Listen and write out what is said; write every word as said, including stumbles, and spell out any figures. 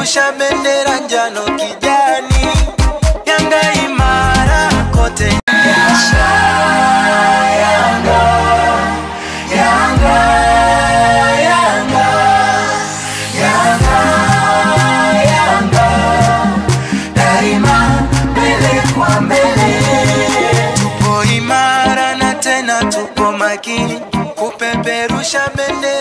kupeperusha bendera njano kijani, Yanga imara kote. Yanga, Yanga, Yanga, Yanga, Yanga, Yanga, daima mbele kwa mbele. Tupo imara na tena tupo makini kupeperusha bendera